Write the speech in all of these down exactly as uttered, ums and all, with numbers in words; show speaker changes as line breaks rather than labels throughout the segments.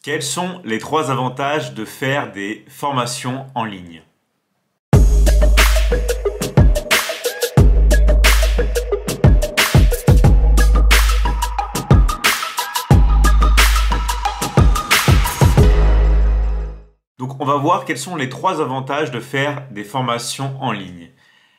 Quels sont les trois avantages de faire des formations en ligne? Donc on va voir quels sont les trois avantages de faire des formations en ligne.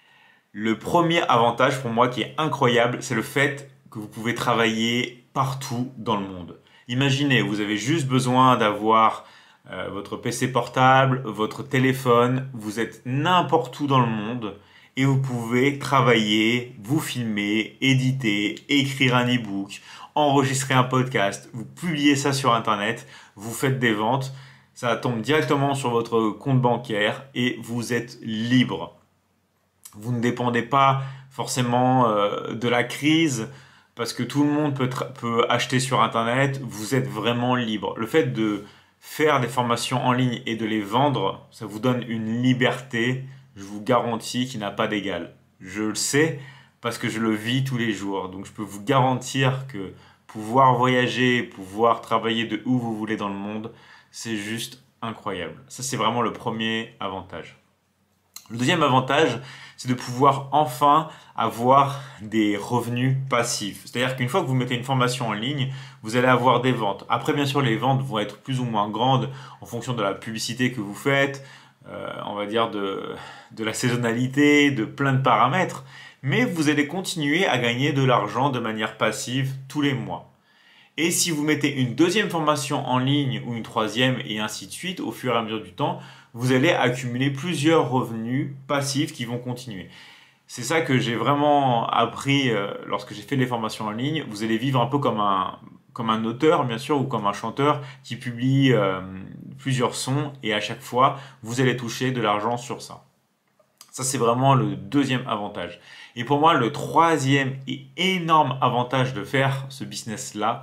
Le premier avantage pour moi qui est incroyable, c'est le fait que vous pouvez travailler partout dans le monde. Imaginez, vous avez juste besoin d'avoir euh, votre P C portable, votre téléphone, vous êtes n'importe où dans le monde et vous pouvez travailler, vous filmer, éditer, écrire un e-book, enregistrer un podcast, vous publiez ça sur Internet, vous faites des ventes, ça tombe directement sur votre compte bancaire et vous êtes libre. Vous ne dépendez pas forcément euh, de la crise, parce que tout le monde peut, peut acheter sur Internet, vous êtes vraiment libre. Le fait de faire des formations en ligne et de les vendre, ça vous donne une liberté, je vous garantis, qui n'a pas d'égal. Je le sais parce que je le vis tous les jours. Donc je peux vous garantir que pouvoir voyager, pouvoir travailler de où vous voulez dans le monde, c'est juste incroyable. Ça, c'est vraiment le premier avantage. Le deuxième avantage, c'est de pouvoir enfin avoir des revenus passifs. C'est-à-dire qu'une fois que vous mettez une formation en ligne, vous allez avoir des ventes. Après, bien sûr, les ventes vont être plus ou moins grandes en fonction de la publicité que vous faites, euh, on va dire de, de la saisonnalité, de plein de paramètres. Mais vous allez continuer à gagner de l'argent de manière passive tous les mois. Et si vous mettez une deuxième formation en ligne ou une troisième et ainsi de suite, au fur et à mesure du temps, vous allez accumuler plusieurs revenus passifs qui vont continuer. C'est ça que j'ai vraiment appris euh, lorsque j'ai fait les formations en ligne. Vous allez vivre un peu comme un, comme un auteur, bien sûr, ou comme un chanteur qui publie euh, plusieurs sons et à chaque fois, vous allez toucher de l'argent sur ça. Ça, c'est vraiment le deuxième avantage. Et pour moi, le troisième et énorme avantage de faire ce business-là,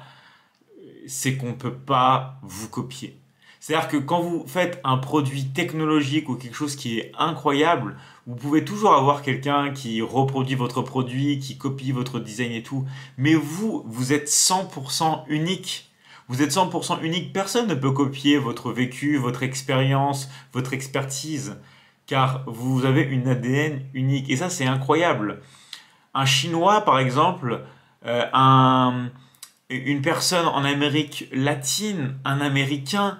c'est qu'on ne peut pas vous copier. C'est-à-dire que quand vous faites un produit technologique ou quelque chose qui est incroyable, vous pouvez toujours avoir quelqu'un qui reproduit votre produit, qui copie votre design et tout. Mais vous, vous êtes cent pour cent unique. Vous êtes cent pour cent unique. Personne ne peut copier votre vécu, votre expérience, votre expertise. Car vous avez une A D N unique. Et ça, c'est incroyable. Un Chinois, par exemple, euh, un... une personne en Amérique latine, un Américain,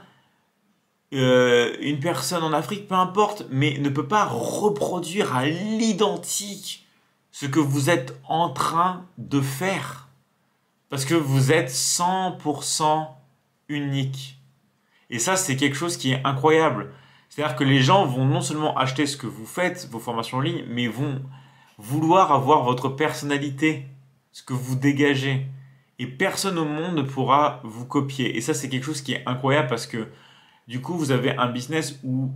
euh, une personne en Afrique, peu importe, mais ne peut pas reproduire à l'identique ce que vous êtes en train de faire. Parce que vous êtes cent pour cent unique. Et ça, c'est quelque chose qui est incroyable. C'est-à-dire que les gens vont non seulement acheter ce que vous faites, vos formations en ligne, mais vont vouloir avoir votre personnalité, ce que vous dégagez. Et personne au monde ne pourra vous copier. Et ça, c'est quelque chose qui est incroyable parce que du coup, vous avez un business où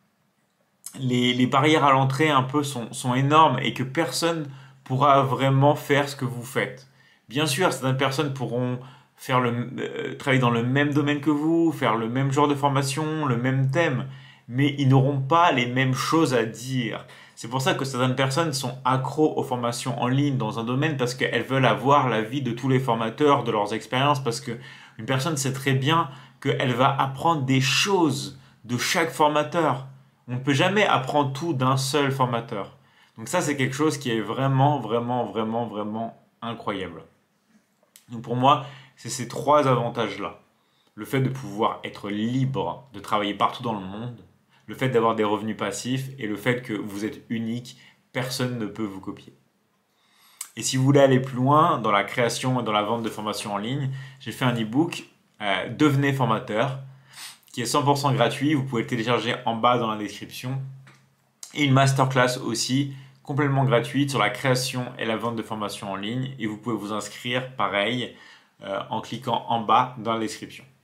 les, les barrières à l'entrée un peu sont, sont énormes et que personne pourra vraiment faire ce que vous faites. Bien sûr, certaines personnes pourront faire le, euh, travailler dans le même domaine que vous, faire le même genre de formation, le même thème, mais ils n'auront pas les mêmes choses à dire. C'est pour ça que certaines personnes sont accros aux formations en ligne dans un domaine parce qu'elles veulent avoir l'avis de tous les formateurs, de leurs expériences, parce qu'une personne sait très bien qu'elle va apprendre des choses de chaque formateur. On ne peut jamais apprendre tout d'un seul formateur. Donc ça, c'est quelque chose qui est vraiment, vraiment, vraiment, vraiment incroyable. Donc pour moi, c'est ces trois avantages-là. Le fait de pouvoir être libre, de travailler partout dans le monde, le fait d'avoir des revenus passifs et le fait que vous êtes unique, personne ne peut vous copier. Et si vous voulez aller plus loin dans la création et dans la vente de formations en ligne, j'ai fait un e-book, euh, Devenez formateur, qui est cent pour cent gratuit. Vous pouvez le télécharger en bas dans la description. Et une masterclass aussi, complètement gratuite sur la création et la vente de formations en ligne. Et vous pouvez vous inscrire pareil euh, en cliquant en bas dans la description.